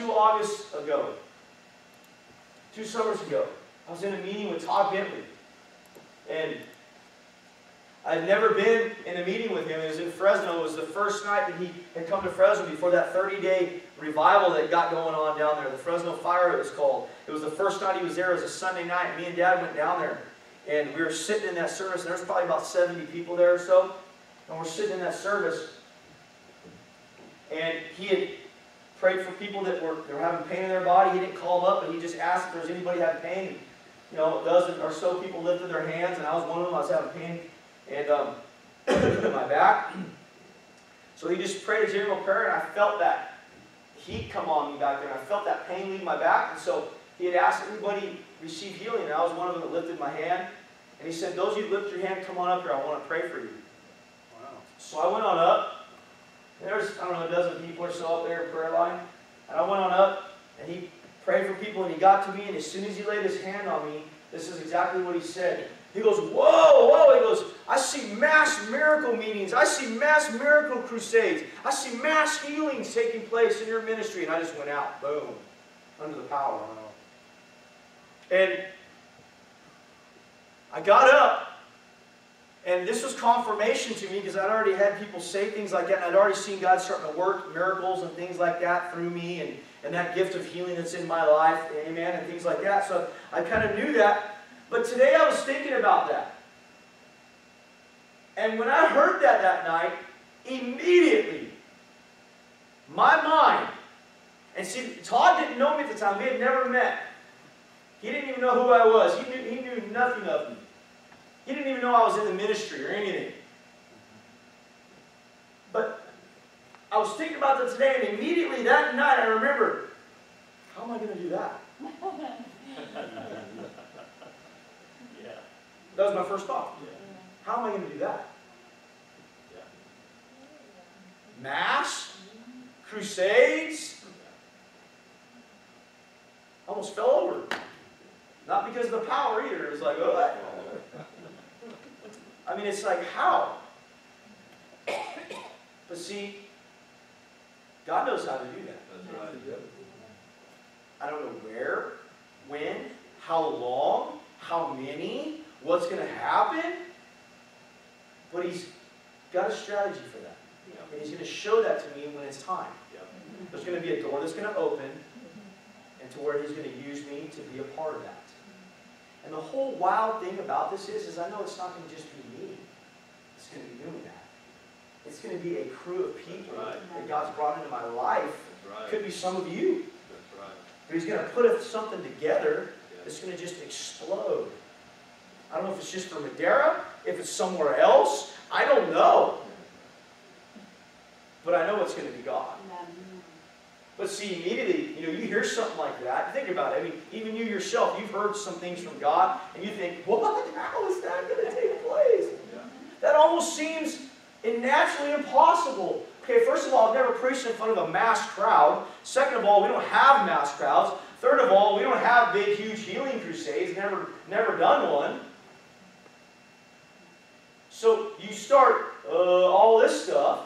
summers ago, I was in a meeting with Todd Bentley. And I'd never been in a meeting with him. It was in Fresno. It was the first night that he had come to Fresno before that 30-day revival that got going on down there. The Fresno Fire, it was called. It was the first night he was there. It was a Sunday night. Me and Dad went down there. And we were sitting in that service. And there was probably about 70 people there or so. And we're sitting in that service. And he had prayed for people that were having pain in their body. He didn't call them up, but he just asked if there was anybody having pain. You know, a dozen or so people lifted their hands, and I was one of them. I was having pain in my back. So he just prayed a general prayer, and I felt that heat come on me back there. And I felt that pain leave my back. And so he had asked everybody receive healing, and I was one of them that lifted my hand. And he said, those of you who lift your hand, come on up here. I want to pray for you. Wow. So I went on up. There's, I don't know, a dozen people or so up there in prayer line. And I went on up, and he prayed for people, and he got to me, and as soon as he laid his hand on me, this is exactly what he said. He goes, whoa, whoa. He goes, I see mass miracle meetings. I see mass miracle crusades. I see mass healings taking place in your ministry. And I just went out, boom, under the power. And I got up. And this was confirmation to me because I'd already had people say things like that. And I'd already seen God starting to work miracles and things like that through me. And that gift of healing that's in my life. Amen. And things like that. So I kind of knew that. But today I was thinking about that. And when I heard that night, immediately, my mind, and see, Todd didn't know me at the time. We had never met. He didn't even know who I was. He knew nothing of me. He didn't even know I was in the ministry or anything. But I was thinking about that today, and immediately that night I remember, how am I going to do that? That was my first thought. How am I going to do that? Mass? Crusades? Almost fell over. Not because of the power either. It was like, oh. I mean, it's like, how? But see, God knows how to do that. That's right. I don't know where, when, how long, how many, what's going to happen. But He's got a strategy for that. And He's going to show that to me when it's time. There's going to be a door that's going to open, and to where He's going to use me to be a part of that. And the whole wild thing about this is I know it's not going to just be me. It's going to be doing that. It's going to be a crew of people that God's brought into my life. Could be some of you. But He's going to put something together that's going to just explode. I don't know if it's just for Madera, if it's somewhere else. I don't know. But I know it's going to be God. But see, immediately, you hear something like that. Think about it. I mean, even you yourself, you've heard some things from God, and you think, what? How is that going to take place? That almost seems naturally impossible. Okay, first of all, I've never preached in front of a mass crowd. Second of all, we don't have mass crowds. Third of all, we don't have big, huge healing crusades. Never done one. So you start all this stuff.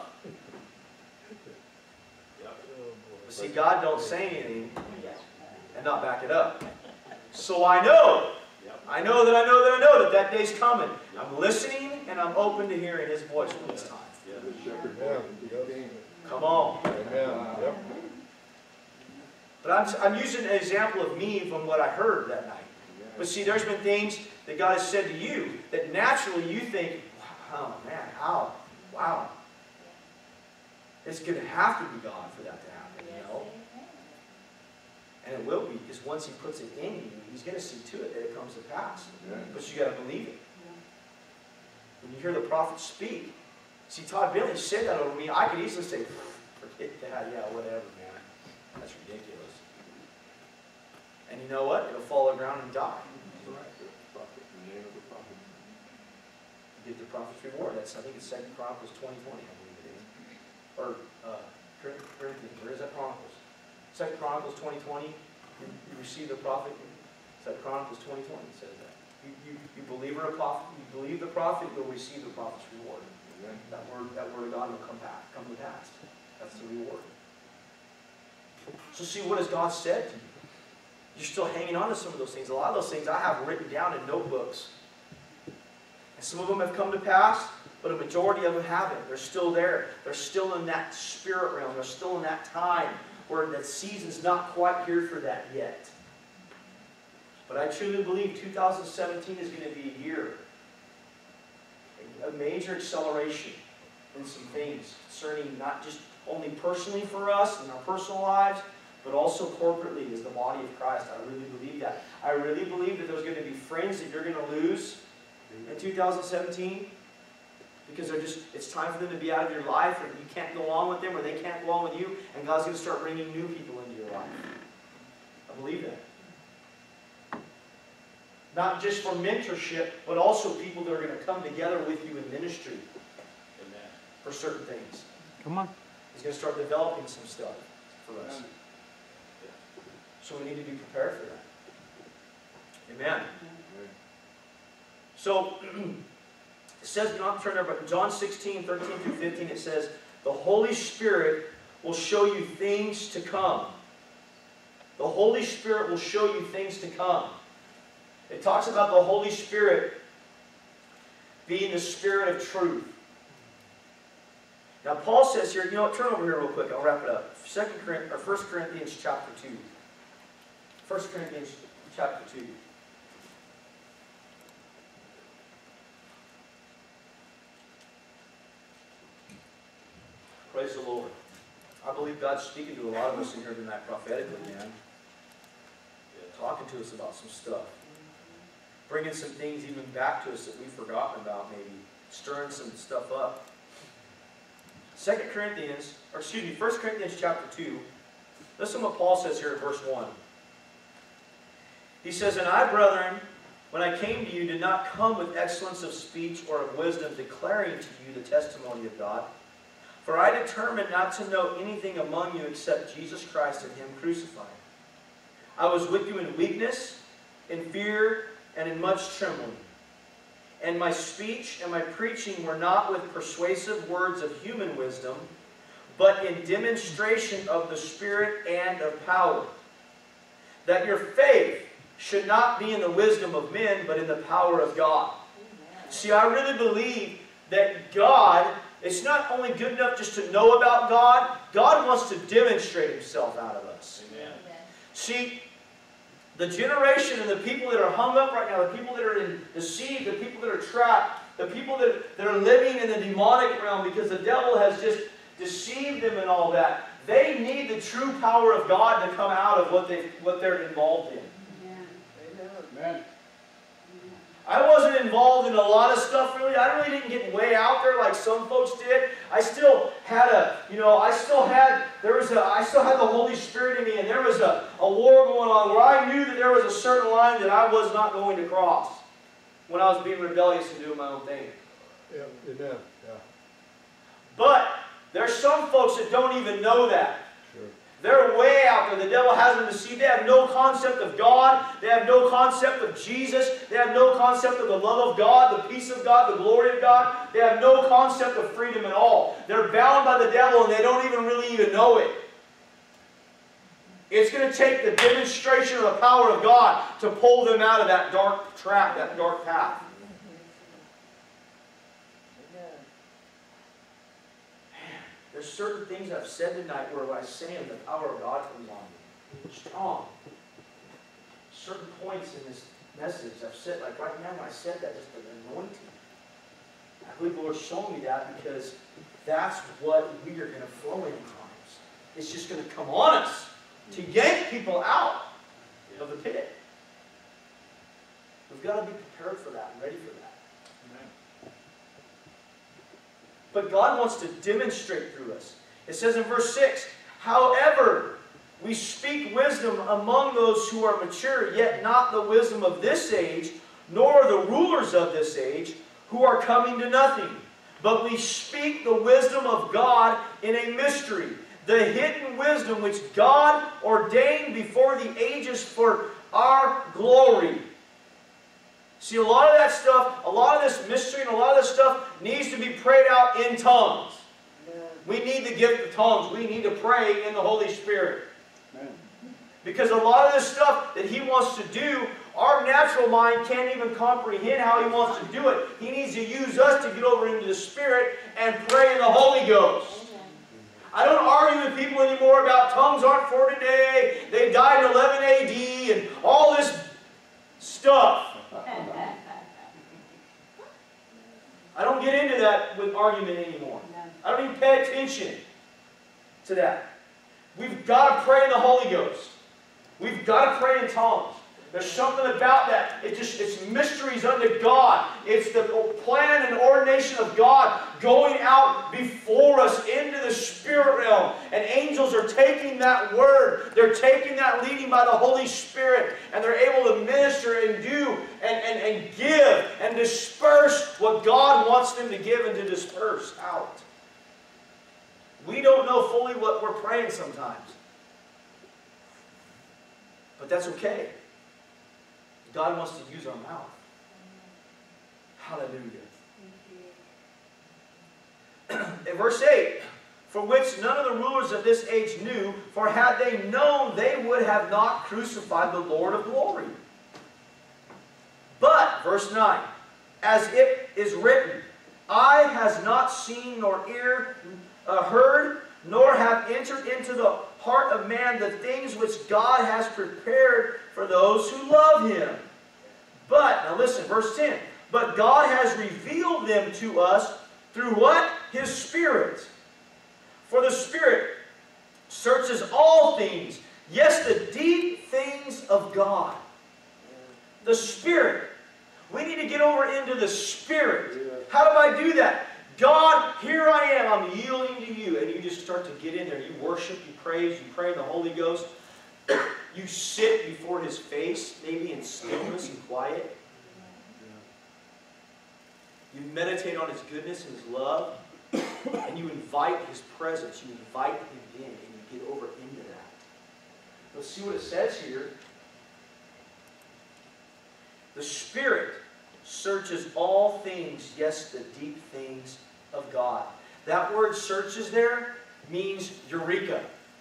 See, God don't say anything and not back it up. So I know that day's coming. I'm listening and I'm open to hearing His voice when it's time. Come on. But I'm using an example of me from what I heard that night. But see, there's been things that God has said to you that naturally you think, oh man, how? Wow. It's going to have to be God for that to happen. And it will be, because once He puts it in you, He's going to see to it that it comes to pass. Yeah. But you got to believe it. When you hear the prophet speak, see, Todd Bentley said that over me. I could easily say, forget that, yeah, whatever, man. That's ridiculous. And you know what? It'll fall to the ground and die. Right. The prophet, the name of the prophet. You get the prophet's reward. That's, I think it's 2 Chronicles 20:20, I believe it is. Or Corinthians, where is that Chronicles? 2 Chronicles 20:20, you receive the prophet. 2 Chronicles 20:20 says that. You believe the prophet, you'll receive the prophet's reward. Amen. That word of God will come to pass. That's the reward. So see, what has God said to you? You're still hanging on to some of those things. A lot of those things I have written down in notebooks. And some of them have come to pass, but a majority of them haven't. They're still there. They're still in that spirit realm. They're still in that time where the season's not quite here for that yet. But I truly believe 2017 is going to be a year, a major acceleration in some things concerning not just only personally for us in our personal lives, but also corporately as the body of Christ. I really believe that. I really believe that there's going to be friends that you're going to lose in 2017 because it's time for them to be out of your life, or you can't go on with them, or they can't go on with you, and God's going to start bringing new people into your life. I believe that. Not just for mentorship, but also people that are going to come together with you in ministry. Amen. For certain things. Come on. He's going to start developing some stuff for us. So we need to be prepared for that. Amen. So, it says, not turn there, but John 16:13-15, it says, the Holy Spirit will show you things to come. The Holy Spirit will show you things to come. It talks about the Holy Spirit being the Spirit of truth. Now Paul says here, you know what, turn over here real quick, I'll wrap it up. 1 Corinthians chapter 2. 1 Corinthians chapter 2. Praise the Lord. I believe God's speaking to a lot of us in here tonight prophetically, man. Talking to us about some stuff. Bringing some things even back to us that we've forgotten about, maybe. Stirring some stuff up. 1 Corinthians chapter 2. Listen to what Paul says here in verse 1. He says, and I, brethren, when I came to you, did not come with excellence of speech or of wisdom, declaring to you the testimony of God. For I determined not to know anything among you except Jesus Christ and Him crucified. I was with you in weakness, in fear, and in much trembling. And my speech and my preaching were not with persuasive words of human wisdom, but in demonstration of the Spirit and of power, that your faith should not be in the wisdom of men, but in the power of God. Amen. See, I really believe that God, it's not only good enough just to know about God, God wants to demonstrate Himself out of us. Amen. See, the generation and the people that are hung up right now, the people that are deceived, the people that are trapped, the people that are living in the demonic realm because the devil has just deceived them and all that, they need the true power of God to come out of what they're involved in. Amen. I wasn't involved in a lot of stuff really. I really didn't get way out there like some folks did. I still had I still had the Holy Spirit in me, and there was a war going on where I knew that there was a certain line that I was not going to cross when I was being rebellious and doing my own thing. Yeah, amen. Yeah. But there's some folks that don't even know that. Sure. They're way out there. The devil has them deceived. They have no concept of God. They have no concept of Jesus. They have no concept of the love of God, the peace of God, the glory of God. They have no concept of freedom at all. They're bound by the devil and they don't even know it. It's going to take the demonstration of the power of God to pull them out of that dark trap, that dark path. There's certain things I've said tonight where I say them, the power of God comes on me. Strong. Certain points in this message I've said, like right now when I said that, just an anointing. I believe the Lord's showing me that because that's what we are going to flow in times. It's just going to come on us. to yank people out of the pit. We've got to be prepared for that and ready for that. Amen. But God wants to demonstrate through us. It says in verse 6, however, we speak wisdom among those who are mature, yet not the wisdom of this age, nor the rulers of this age, who are coming to nothing. But we speak the wisdom of God in a mystery, the hidden wisdom which God ordained before the ages for our glory. See, a lot of that stuff, a lot of this mystery and a lot of this stuff needs to be prayed out in tongues. We need the gift of tongues. We need to pray in the Holy Spirit. Because a lot of this stuff that He wants to do, our natural mind can't even comprehend how He wants to do it. He needs to use us to get over into the Spirit and pray in the Holy Ghost. I don't argue with people anymore about tongues aren't for today. They died in 11 AD and all this stuff. I don't get into that with argument anymore. I don't even pay attention to that. We've got to pray in the Holy Ghost. We've got to pray in tongues. There's something about that. It's mysteries unto God. It's the plan and ordination of God going out before us into the spirit realm. And angels are taking that word. They're taking that leading by the Holy Spirit. And they're able to minister and do and give and disperse what God wants them to give and to disperse out. We don't know fully what we're praying sometimes. But that's okay. God wants to use our mouth. Hallelujah. In verse 8, for which none of the rulers of this age knew, for had they known, they would have not crucified the Lord of glory. But, verse 9, as it is written, eye has not seen nor ear heard, nor have entered into the heart of man the things which God has prepared for those who love Him. But, now listen, verse 10. But God has revealed them to us through what? His Spirit. For the Spirit searches all things, yes, the deep things of God. The Spirit. We need to get over into the Spirit. How do I do that? God, here I am. I'm yielding to you. And you just start to get in there. You worship, you praise, you pray in the Holy Ghost. You sit before His face, maybe in stillness and quiet. You meditate on His goodness and His love. And you invite His presence. You invite Him in. And you get over into that. Let's see what it says here. The Spirit searches all things, yes, the deep things of God. That word searches there means eureka.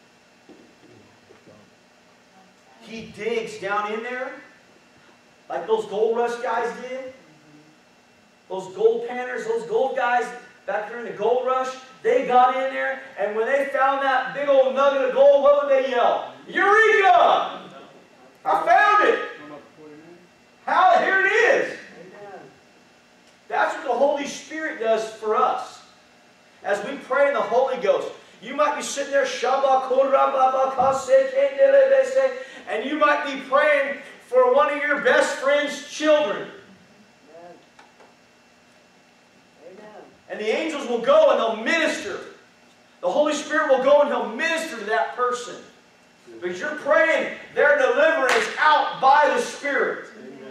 He digs down in there like those gold rush guys did. Those gold panners, those gold guys back there in the gold rush, they got in there, and when they found that big old nugget of gold, what would they yell? Eureka! I found it! Here it is! That's what the Holy Spirit does for us. As we pray in the Holy Ghost, you might be sitting there, and you might be praying for one of your best friend's children. And the angels will go and they'll minister. The Holy Spirit will go and He'll minister to that person. Because you're praying their deliverance out by the Spirit.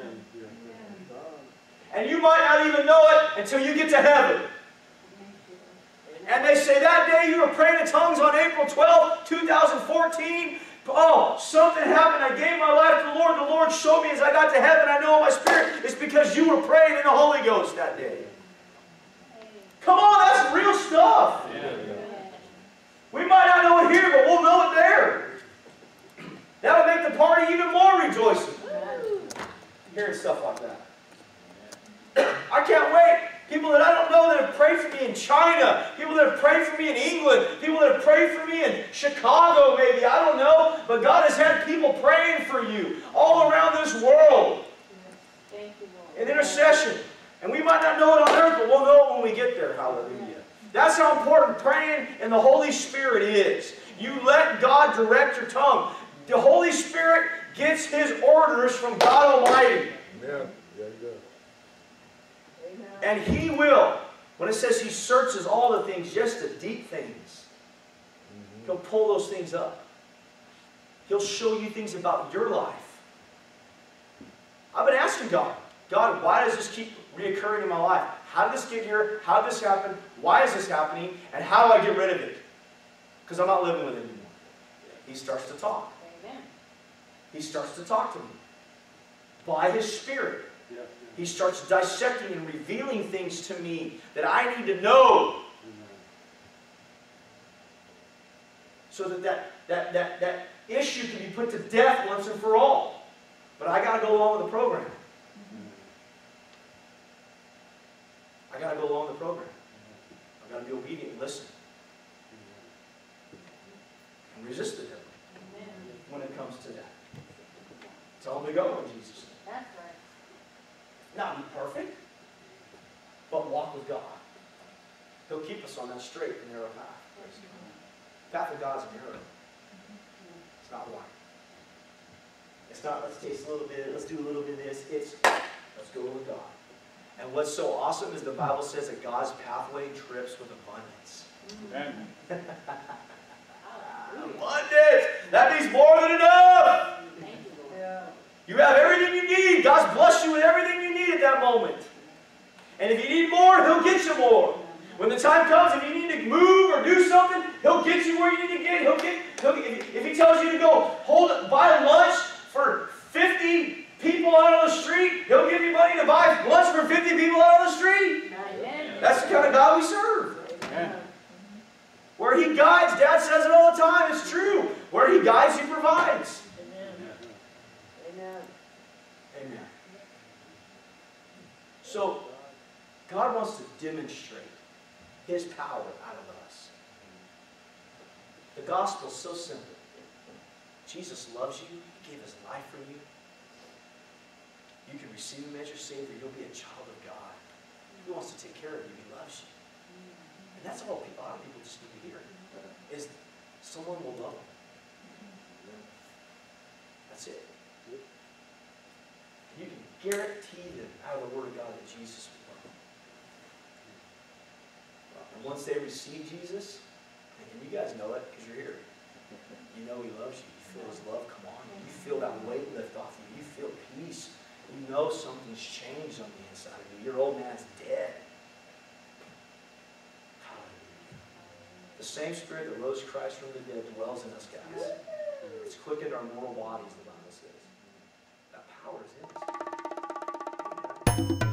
And you might not even know it until you get to heaven. And they say, that day you were praying in tongues on April 12, 2014. Oh, something happened. I gave my life to the Lord. The Lord showed me as I got to heaven. I know in my spirit it's because you were praying in the Holy Ghost that day. Come on, that's real stuff. We might not know it here, but we'll know it there. That'll make the party even more rejoicing. Hearing stuff like that. I can't wait. People that I don't know that have prayed for me in China. People that have prayed for me in England. People that have prayed for me in Chicago maybe. I don't know. But God has had people praying for you all around this world. In intercession. And we might not know it on earth, but we'll know it when we get there. Hallelujah. That's how important praying in the Holy Spirit is. You let God direct your tongue. The Holy Spirit gets His orders from God Almighty. Yeah, yeah, he does. And He will, when it says He searches all the things, just the deep things, He'll pull those things up. He'll show you things about your life. I've been asking God, God, why does this keep reoccurring in my life? How did this get here? How did this happen? Why is this happening? And how do I get rid of it? Because I'm not living with it anymore. He starts to talk. Amen. He starts to talk to me. By His Spirit. He starts dissecting and revealing things to me that I need to know. So that issue can be put to death once and for all. But I got to go along with the program. I got to go along with the program. I've got to be obedient and listen. And resist the devil when it comes to that. Tell him to go in Jesus' name. That's right. Not be perfect, but walk with God. He'll keep us on that straight and narrow path. The path of God's narrow. It's not wide. It's not, let's taste a little bit, let's do a little bit of this. It's, let's go with God. And what's so awesome is the Bible says that God's pathway drips with abundance. Amen. Abundance! That means more than enough! Thank you, Lord. You have everything you need. God's blessed you with everything you need at that moment. And if you need more, He'll get you more. When the time comes, if you need to move or do something, He'll get you where you need to get. If He tells you to go buy lunch for 50 people out on the street, He'll give you money to buy lunch for 50 people out on the street. Amen. That's the kind of God we serve. Amen. Where He guides, Dad says it all the time, it's true. Where He guides, He provides. Amen. Amen. So, God wants to demonstrate His power out of us. The gospel is so simple. Jesus loves you. He gave His life for you. You can receive Him as your Savior. You'll be a child of God. He wants to take care of you. He loves you. And that's all a lot of people just need to hear. Is someone will love them. That's it. You can guarantee them out of the Word of God that Jesus will love them. And once they receive Jesus, and you guys know it because you're here, you know He loves you. You feel His love come on you. You feel that weight lift off you. You feel peace. You know something's changed on the inside of you. Your old man's dead. Hallelujah. The same Spirit that rose Christ from the dead dwells in us, guys. It's quickened our mortal bodies, the Bible says. That power is in us.